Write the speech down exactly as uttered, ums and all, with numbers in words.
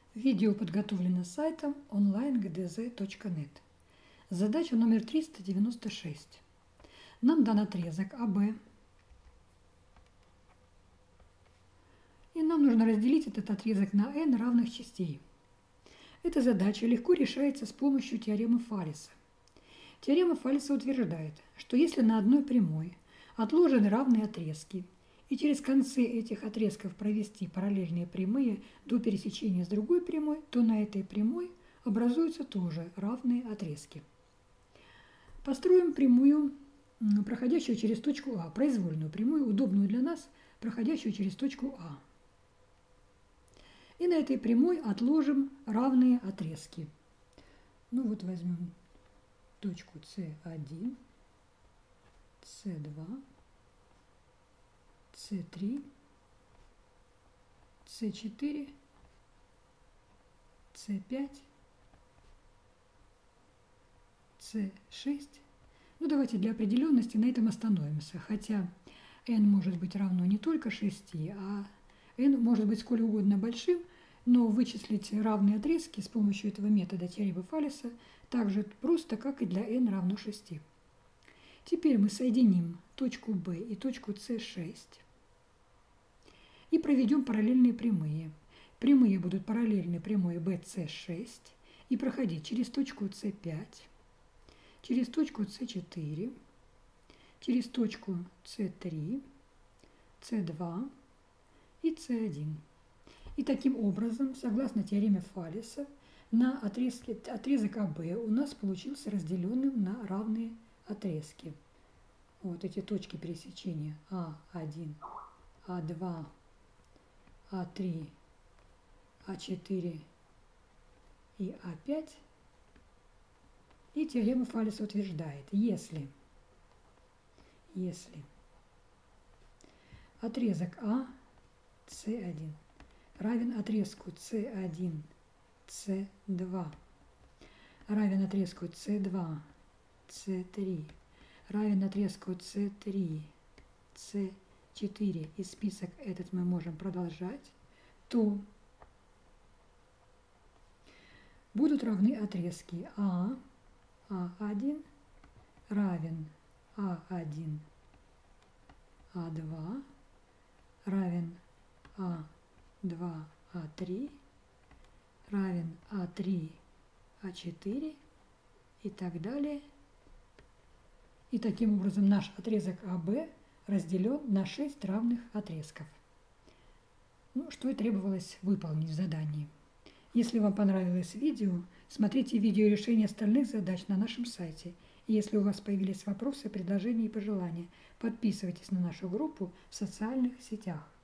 Видео подготовлено сайтом онлайн гэ дэ зэ точка нет. Задача номер триста девяносто шесть. Нам дан отрезок а бэ. И нам нужно разделить этот отрезок на n равных частей. Эта задача легко решается с помощью теоремы Фалеса. Теорема Фалеса утверждает, что если на одной прямой отложены равные отрезки, и через концы этих отрезков провести параллельные прямые до пересечения с другой прямой, то на этой прямой образуются тоже равные отрезки. Построим прямую, проходящую через точку А, произвольную прямую, удобную для нас, проходящую через точку А. И на этой прямой отложим равные отрезки. Ну вот возьмем точку С один, С два, С три, С четыре, С пять, С шесть. Ну давайте для определенности на этом остановимся, хотя n может быть равно не только шести, а n может быть сколь угодно большим, но вычислить равные отрезки с помощью этого метода теоремы Фалеса так же просто, как и для n равно шести. Теперь мы соединим точку B и точку С шесть и проведем параллельные прямые. Прямые будут параллельны прямой бэ цэ шесть и проходить через точку С пять, через точку С четыре, через точку С три, С два и С один. И таким образом, согласно теореме Фалеса, на отрезке, отрезок а бэ у нас получился разделенным на равные отрезки. Вот эти точки пересечения а один, а два, а три, а четыре и а пять. И теорема Фалеса утверждает, если, если отрезок А, С один равен отрезку С один, С два, равен отрезку С два, С три, равен отрезку С три, С четыре, и список этот мы можем продолжать, то будут равны отрезки А, а один равен а один, а два равен а два, а три равен а три, а четыре и так далее. И таким образом наш отрезок а бэ разделен на шесть равных отрезков. Ну, что и требовалось выполнить в задании. Если вам понравилось видео, смотрите видео решения остальных задач на нашем сайте. И если у вас появились вопросы, предложения и пожелания, подписывайтесь на нашу группу в социальных сетях.